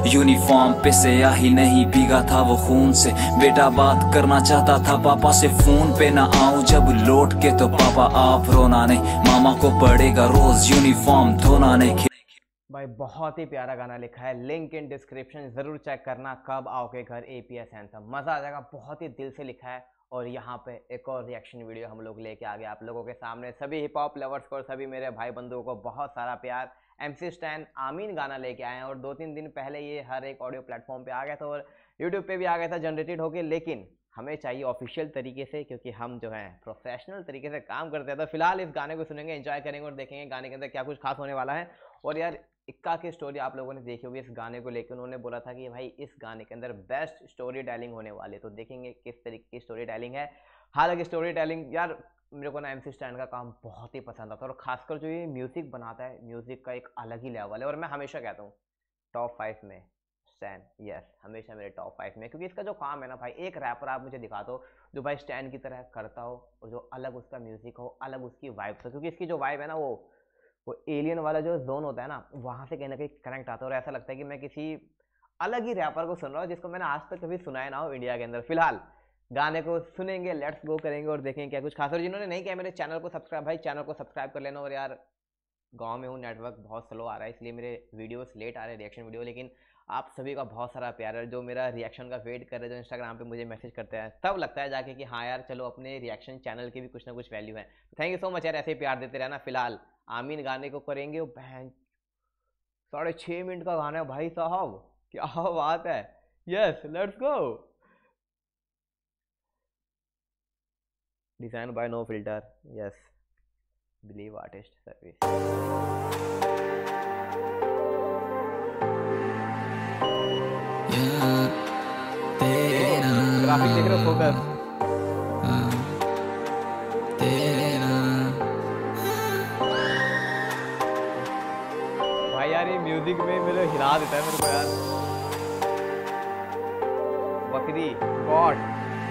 Uniform पे से या ही नहीं भीगा था वो खून से। बेटा बात करना चाहता था पापा से फोन पे, ना आऊं जब लौट के तो पापा आप रोना नहीं, मामा को पड़ेगा रोज यूनिफॉर्म धोना नहीं। भाई बहुत ही प्यारा गाना लिखा है, लिंक इन डिस्क्रिप्शन जरूर चेक करना। कब आओगे घर एपीएस एंथम, मजा आ जाएगा, बहुत ही दिल से लिखा है। और यहाँ पे एक और रिएक्शन वीडियो हम लोग लेके आ गए आप लोगों के सामने। सभी हिप हॉप लवर्स को और सभी मेरे भाई बंधुओं को बहुत सारा प्यार। MC स्टैन आमीन गाना लेके आए हैं और 2-3 दिन पहले ये हर एक ऑडियो प्लेटफॉर्म पे आ गया था और यूट्यूब पे भी आ गया था जनरेटेड होके, लेकिन हमें चाहिए ऑफिशियल तरीके से, क्योंकि हम जो है प्रोफेशनल तरीके से काम करते हैं। तो फिलहाल इस गाने को सुनेंगे, एंजॉय करेंगे और देखेंगे गाने के अंदर क्या कुछ खास होने वाला है। और यार इक्का की स्टोरी आप लोगों ने देखी होगी इस गाने को लेकर, उन्होंने बोला था कि भाई इस गाने के अंदर बेस्ट स्टोरी टेलिंग होने वाली है। तो देखेंगे किस तरीके की स्टोरी टेलिंग है। हालांकि स्टोरी टेलिंग यार मेरे को ना MC स्टैन का काम बहुत ही पसंद आता है, और खासकर जो ये म्यूजिक बनाता है, म्यूजिक का एक अलग ही लेवल है। और मैं हमेशा कहता हूँ टॉप 5 में स्टैन, यस हमेशा मेरे टॉप 5 में, क्योंकि इसका जो काम है ना भाई, एक रैपर आप मुझे दिखा दो जो भाई स्टैन की तरह करता हो और जो अलग उसका म्यूजिक हो, अलग उसकी वाइब हो। क्योंकि इसकी जो वाइब है ना, वो एलियन वाला जो जोन होता है ना, वहां से कहीं ना कहीं कनेक्ट आता है और ऐसा लगता है कि मैं किसी अलग ही रैपर को सुन रहा हूँ जिसको मैंने आज तक कभी सुनाया ना हो इंडिया के अंदर। फिलहाल गाने को सुनेंगे, लेट्स गो करेंगे और देखेंगे क्या कुछ खास। और जिन्होंने नहीं किया मेरे चैनल को सब्सक्राइब, भाई चैनल को सब्सक्राइब कर लेना। और यार गांव में हूँ, नेटवर्क बहुत स्लो आ रहा है, इसलिए मेरे वीडियोस लेट आ रहे हैं, रिएक्शन वीडियो, लेकिन आप सभी का बहुत सारा प्यार है। जो मेरा रिएक्शन का वेट कर रहे हैं, जो इंस्टाग्राम पे मुझे मैसेज करते हैं, तब लगता है जाके कि हाँ यार चलो अपने रिएक्शन चैनल की भी कुछ ना कुछ वैल्यू है। थैंक यू सो मच यार, ऐसे ही प्यार देते रहना। फिलहाल आमीन गाने को करेंगे। वो बहन 6.5 मिनट का गाना है भाई साहब, क्या बात है। Yes let's go. Design by no filter, yes believe artist service. Graphic देख रहे हो, फोकस भाई यार ये म्यूजिक में मेरे हिला देता है मेरे को यार। बकरी गॉड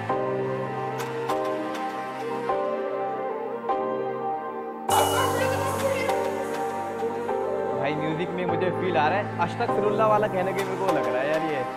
भाई, म्यूजिक में मुझे फील आ रहा है अस्तगफिरुल्लाह वाला कहने के मेरे को लग रहा है यार ये।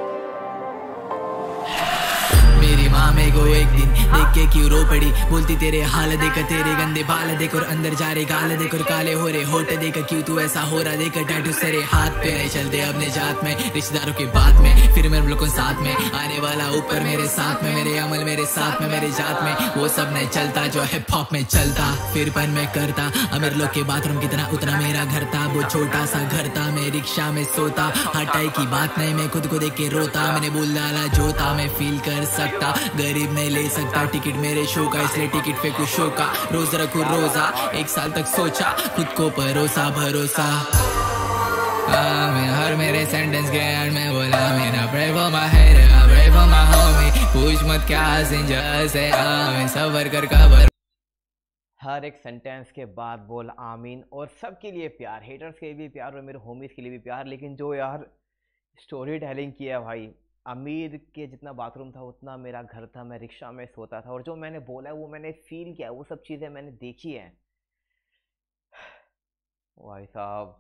मेरी माँ मेरे को एक दिन देख के क्यों रो पड़ी, बोलती तेरे हाल देख, तेरे गंदे बाल देख और अंदर जा रहे गाल देख और काले हो रहे होठ देख, क्यों तू ऐसा हो रहा देख, टैटू सरे हाथ पे नहीं चलते अपने जात में, रिश्तेदारों की बात में, फिर मेरे लोगों साथ में आने वाला ऊपर मेरे साथ में, मेरे अमल मेरे साथ में, मेरे जात में वो सब नहीं चलता जो हिप हॉप में चलता। फिर पर मैं करता अमीर लोग के बाथरूम कितना उतना मेरा घर था, वो छोटा सा घर था, मैं रिक्शा में सोता, हटाई की बात नहीं, मैं खुद को देख के रोता, मैंने बोल डाला जोता, मैं फील कर सकता गरीब नहीं ले सकता टिकट मेरे शो का, इसलिए टिकट पे कुछ शो का रोज रखू रोजा, 1 साल तक सोचा खुद को भरोसा भरोसा। हर मेरे सेंटेंस के एंड में बोला मेरा pray for my head, pray for my homie, पूछ मत क्या सिंजर से मैं सबर कर कवर। हर एक सेंटेंस के बाद बोल आमीन। और सबके लिए प्यार, हेटर्स के लिए भी प्यार और मेरे होमीज के लिए भी प्यार। लेकिन जो यार स्टोरी टेलिंग किया भाई, अमीर के जितना बाथरूम था उतना मेरा घर था, मैं रिक्शा में सोता था, और जो मैंने बोला है वो मैंने फील किया, वो सब चीज़ें मैंने देखी हैं भाई साहब,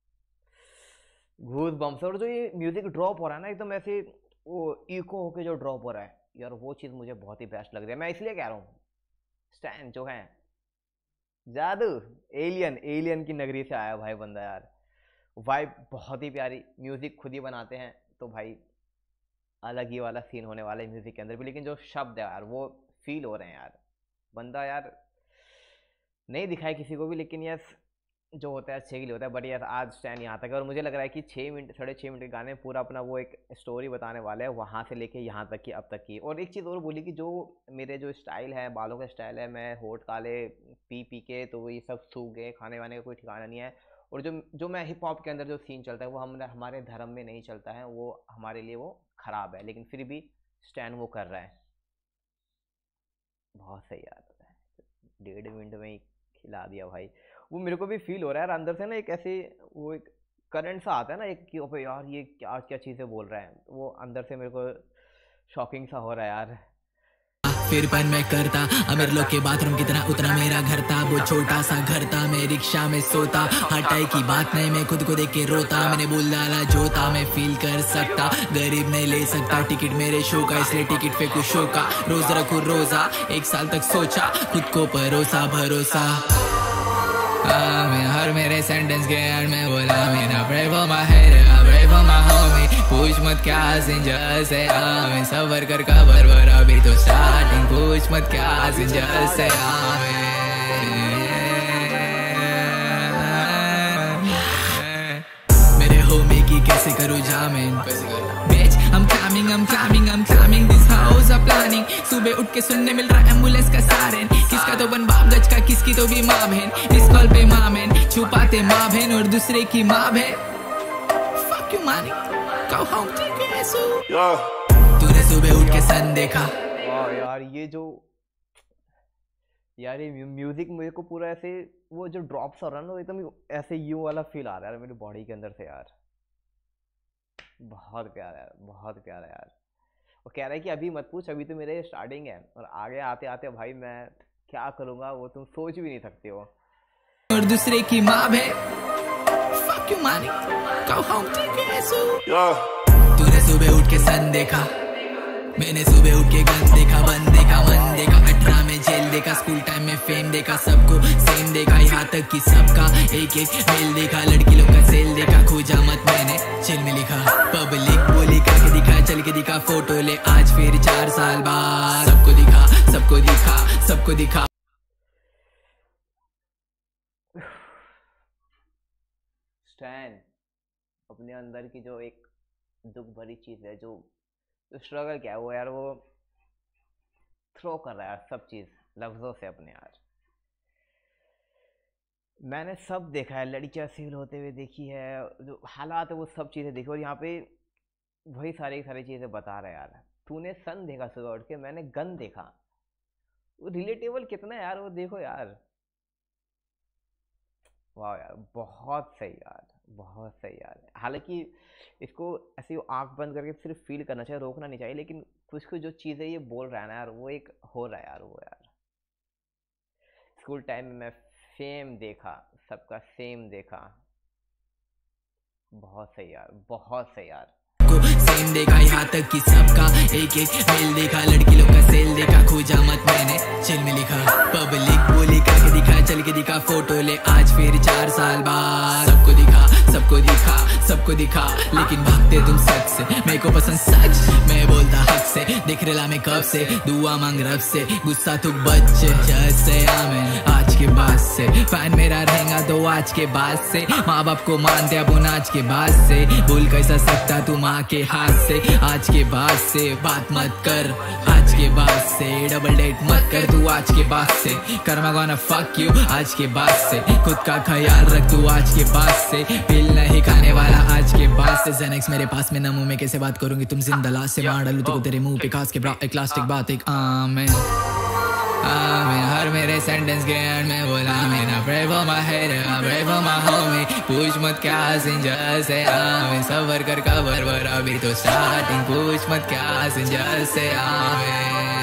गूज बम्स। और जो ये म्यूजिक ड्रॉप हो रहा है ना एकदम ऐसे, वो इको होके जो ड्रॉप हो रहा है यार, वो चीज़ मुझे बहुत ही बेस्ट लग रही है। मैं इसलिए कह रहा हूँ स्टैन जो है जादू, एलियन की नगरी से आया भाई बंदा यार। वाइब बहुत ही प्यारी, म्यूजिक खुद ही बनाते हैं तो भाई अलग ही वाला सीन होने वाला है म्यूजिक के अंदर भी। लेकिन जो शब्द है यार वो फील हो रहे हैं यार, बंदा यार नहीं दिखाए किसी को भी, लेकिन यस जो होता है अच्छे के लिए होता है। बट यार आज स्टैंड यहाँ तक है और मुझे लग रहा है कि 6 मिनट 6.5 मिनट के गाने पूरा अपना वो एक स्टोरी बताने वाले हैं, वहाँ से लेके यहाँ तक की अब तक की। और एक चीज़ और बोली कि जो मेरे जो स्टाइल है, बालों का स्टाइल है, मैं होठ काले पी पी के तो ये सब सूख गए, खाने वाने का कोई ठिकाना नहीं है। और जो मैं हिप हॉप के अंदर जो सीन चलता है वो हमारे धर्म में नहीं चलता है, वो हमारे लिए वो ख़राब है, लेकिन फिर भी स्टैंड वो कर रहा है। बहुत सही यार, 1.5 मिनट में ही खिला दिया भाई। वो मेरे को भी फील हो रहा है यार अंदर से ना, एक ऐसे वो एक करंट सा आता है ना एक कि ओपे यार ये क्या क्या चीज़ें बोल रहा है, वो अंदर से मेरे को शॉकिंग सा हो रहा है यार। फिर पन मैं करता। अमीर लोग के बाथरूम कितना उतना मेरा घर था, वो छोटा सा घर था, मैं रिक्शा में सोता। हटाई की बात नहीं, मैं खुद को देख के रोता। मैंने बोल डाला जो था मैं फील कर सकता, गरीब नहीं ले सकता टिकट मेरे शो का, इसलिए टिकट पे कुछ शो का। रोज रखूं रोजा, 1 साल तक सोचा, खुद को परोसा भरोसा। हर मेरे सेंटेंस के एंड में बोला मैंने pray for my head, pray for my homie। पूछ मत क्या सिंजर से मैं सबर कर कबर वर, अभी तो स्टार्टिंग। पूछ मत क्या सिंजर से मेरे होमी की कैसे करूँ जामिन। Bitch, I'm climbing this house of planning। सुबह उठ के सुनने मिल रहा एम्बुलेंस का सायरन, किसका तो बन बाप गज का, किसकी तो भी माँ बहन। इस कॉल पे माँ बहन छुपाते माँ बहन और दूसरे की माँ बहन। Fuck you money, go home take a soup। तूने सुबह उठ के सन देखा। वाह यार, ये जो यार ये म्यूजिक मेरे को पूरा ऐसे वो जो ड्रॉप्स हो रहा है ना, एकदम ऐसे यू वाला फील आ रहा है मेरी बॉडी के अंदर से यार। बहुत प्यारा यार, बहुत प्यारा यार। वो कह रहा है कि अभी मत पूछ, अभी तो मेरे स्टार्टिंग है, और आगे आते आते भाई मैं क्या करूँगा वो तुम सोच भी नहीं सकते हो। और दूसरे की माँ है। Fuck you money, go home take a soup। तूने सुबह उठ के सन देखा, मैंने सुबह उठ के गन देखा, बन देखा, मन देखा। 18 में जेल देखा, स्कूल टाइम में फेम देखा, सबको सेम देखा, यहाँ तक कि सबका एक एक मेल देखा। लड़की लोग का सेल देखा, खोजा मत मैंने चिल में लिखा। पब्लिक बोली करके दिखा, चल के दिखा, फोटो ले आज फिर 4 साल बाद। सबको दिखा, सबको दिखा, सबको दिखा। स्टैन अपने अंदर की जो एक दुख भरी चीज है, जो स्ट्रगल क्या है वो यार, वो थ्रो कर रहा है यार सब चीज लफ्जों से अपने यार। मैंने सब देखा है, लड़कियां सील होते हुए देखी है, जो हालात है वो सब चीजें देखी, और यहाँ पे वही सारी चीजें बता रहा है यार। तूने सन देखा सुबह उठ के, मैंने गन देखा। वो रिलेटेबल कितना है यार, वो देखो यार। वाह यार, बहुत सही यार, बहुत सही यार। हालांकि इसको ऐसे आंख बंद करके सिर्फ फील करना चाहिए, रोकना नहीं चाहिए, लेकिन कुछ कुछ जो चीज़ें ये बोल रहा है ना यार, वो एक हो रहा है यार, वो यार। स्कूल टाइम में मैं फेम देखा, सबका सेम देखा। बहुत सही यार, बहुत सही यार। सेम देखा, यहाँ तक कि सबका एक एक मेल देखा। लड़की लोग का सेल देखा, खोजा मत मैंने चिल में लिखा। पब्लिक बोली करके दिखा, चल के दिखा, फोटो ले आज फिर 4 साल बाद। सबको दिखा, सबको दिखा, सबको दिखा, लेकिन भागते तुम सच से। मेरे को पसंद सच, मैं बोलता हक से। देख रहा मैं कब से, दुआ मांग रब से, गुस्सा तू बच्चे जैसे आमें। आज के बाद से फैन मेरा रहेगा तो आज के बाद से। माँ बाप को मानते अपन आज के बाद से। भूल कैसा सकता तू माँ के हाथ से। आज के बाद से बात मत कर, आज के बाद से डबल डेट मत कर तू आज के बाद से। कर्मा गोना फक यू आज के बाद से। खुद का ख्याल रख तू आज के बाद से। पिल नहीं खाने वाला आज के बाद से। ज़ेनेक्स मेरे पास में न मुंह में कैसे बात करूंगी तुम जिंदा लाश से। मार डालू तो तेरे मुंह पे खास के ब्रा, एक प्लास्टिक बात एक आमेन। हर मेरे सेंटेंस के एंड में बोला मैंने pray for my head, pray for my homie। पूछ मत क्या सिंजर से आवे, सबर कर कबर वर, अभी तो स्टार्टिंग। पूछ मत क्या सिंजर से आवे।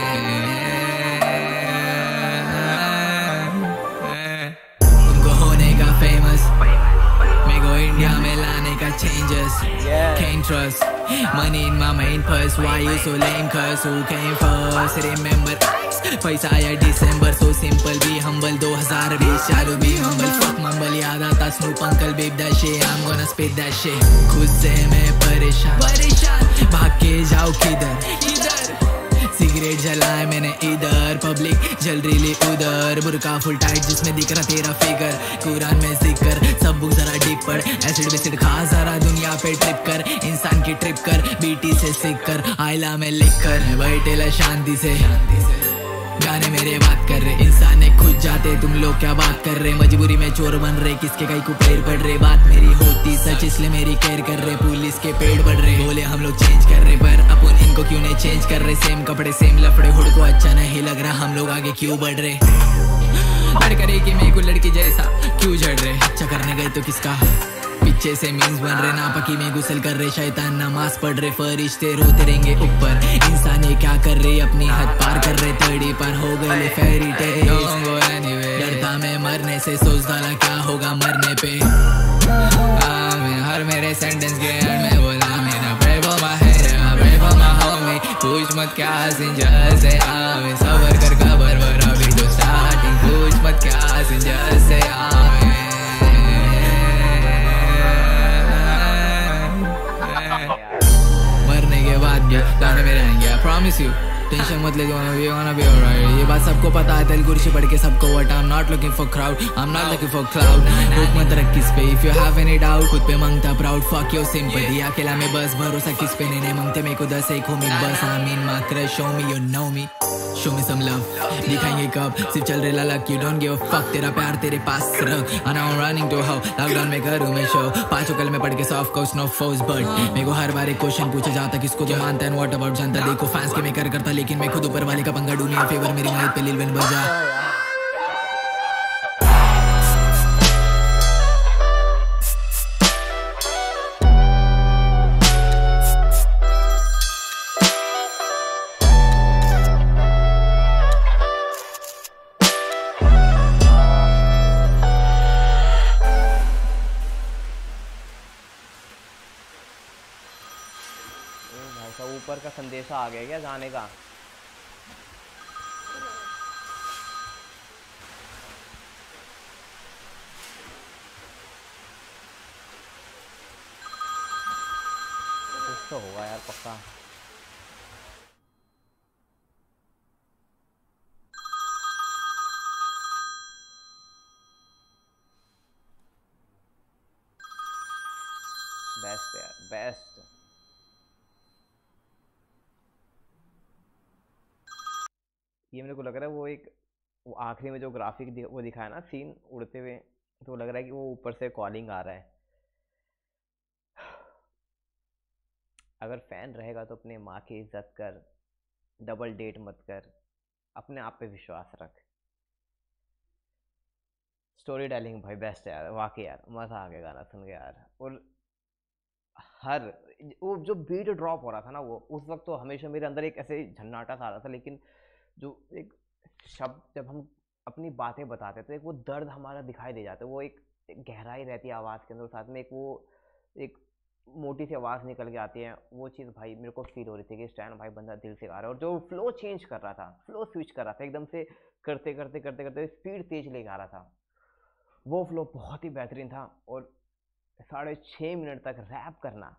तुमको होने का फेमस, मेरे को इंडिया में लाने का changes। Can't trust money in my main purse, why you so lame cuz who came first? Remember पैसा आया दिसंबर, so simple be humble। 2020 चालू be humble, fuck mumble। याद आता Snoop uncle babe that shit, I'm gonna spit that shit। खुद से मैं परेशान, भाग के जाओ किधर। सिगरेट जलाए मैंने इधर, पब्लिक जल रही उधर। बुरका फुल टाइट जिसमें दिख रहा तेरा फिगर, कुरान में जिक्र सब बुक जरा डीप पर। एसिड विसिड खा जरा दुनिया पे ट्रिप कर, इंसान की ट्रिप कर, बीटी से सीख कर, आइला में लिख कर। बैठेला शांति से, गाने मेरे बात कर रहे, इंसान ने खुद जाते, तुम लोग क्या बात कर रहे। मजबूरी में चोर बन रहे, किसके कहीं को पैर पड़ रहे। बात मेरी होती सच इसलिए मेरी केयर कर रहे। पुलिस के पेड़ बढ़ रहे, बोले हम लोग चेंज कर रहे, पर अपन इनको क्यों नहीं चेंज कर रहे। सेम कपड़े सेम लफड़े, हुड को अच्छा नहीं लग रहा, हम लोग आगे क्यों बढ़ रहे। डर करे कि मेरे को लड़की जैसा क्यों झड़ रहे। अच्छा करने गए तो किसका बच्चे से मीम्स बन रहे, नापकी में गुसल कर रहे, शैतान नमाज पढ़ रहे, फरिश्ते रोते रहेंगे ऊपर, इंसान ये क्या कर रहे, अपनी हद पार कर रहे, तड़ी पर हो गए फेरी टेल। डरता मैं मरने से, सोच डाला क्या होगा मरने पे। हर मेरे सेंटेंस के एंड में बोला मेरा pray for my head, pray for my homie, पूछ मत क्या सिंजर से आवे, सबर कर कबर वर अभी तो स्टार्टिंग, पूछ मत क्या सिंजर से आवे। मरने के बाद भी गाने में रहेंगे, I promise you, टेंशन मत ले, wanna be alright। ये बात सबको पता है, तेल कुर्सी पढ़ के सबको what I'm not looking for crowd, I'm not looking for cloud। रुक मत रख किस पे, if you have any doubt, खुद पे मांगता proud, fuck your sympathy। अकेला में बस भरोसा किस पे नहीं मांगते मेरे को 10 एक होमी बस, I mean my crush, show me you know me, show me some love। दिखाएंगे कब सिर्फ चल रहे ललक, you don't give a fuck, तेरा प्यार तेरे पास रख, and I'm running to how, lockdown में करूँ मैं शो, 5 कल में पढ़ के soft course no force but, मेरे को हर बार एक क्वेश्चन पूछा जाता, किसको जो मानता है what about जनता, देखो फैंस के मैं कर करता, लेकिन मैं खुद ऊपर वाले का पंगा ढूंढी, फेवर मेरी नाइट पे लिल बन बजा। भाई साहब ऊपर का संदेशा आ गया क्या गाने का? कुछ तो होगा यार पक्का। बेस्ट यार बेस्ट। ये मेरे को लग रहा है वो एक वो आखिरी में जो ग्राफिक वो दिखाया ना सीन उड़ते हुए, तो लग रहा है कि वो ऊपर से कॉलिंग आ रहा है। अगर फैन रहेगा तो अपने माँ की इज्जत कर, डबल डेट मत कर, अपने आप पे विश्वास रख। स्टोरी टेलिंग भाई बेस्ट है यार, वाकई यार मज़ा आ गया गाना सुन के यार। और हर वो जो बीट ड्रॉप हो रहा था ना, वो उस वक्त तो हमेशा मेरे अंदर एक ऐसे झन्नाटा सा आ रहा था, लेकिन जो एक शब्द जब हम अपनी बातें बताते तो एक वो दर्द हमारा दिखाई दे जाता है, वो एक गहराई रहती है आवाज़ के अंदर, साथ में एक वो एक मोटी सी आवाज़ निकल के आती है। वो चीज़ भाई मेरे को फील हो रही थी कि स्टैन भाई बंदा दिल से गा रहा है। और जो फ्लो चेंज कर रहा था, फ्लो स्विच कर रहा था एकदम से, करते करते करते करते स्पीड तेज ले गा रहा था, वो फ्लो बहुत ही बेहतरीन था। और 6.5 मिनट तक रैप करना,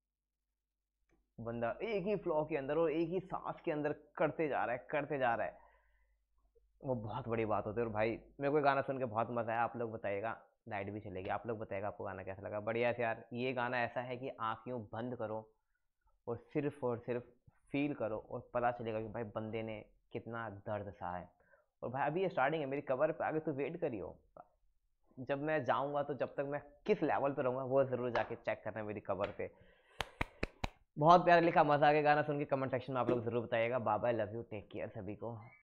बंदा एक ही फ्लो के अंदर और एक ही सांस के अंदर करते जा रहा है करते जा रहा है, वो बहुत बड़ी बात होती है। और भाई मेरे को गाना सुन के बहुत मज़ा आया। आप लोग बताइएगा, लाइट भी चलेगी, आप लोग बताइएगा आपको गाना कैसा लगा। बढ़िया से यार, ये गाना ऐसा है कि आँख यूँ बंद करो और सिर्फ फील करो और पता चलेगा कि भाई बंदे ने कितना दर्द सहा है। और भाई अभी ये स्टार्टिंग है, मेरी कवर पे आगे तो वेट करियो, जब मैं जाऊंगा तो जब तक मैं किस लेवल पे रहूँगा वो ज़रूर जाके चेक करना है मेरी कवर पे। बहुत प्यारा लिखा, मज़ा आ गया गाना सुन के। कमेंट सेक्शन में आप लोग ज़रूर बताइएगा। Bye bye, love you, take care सभी को।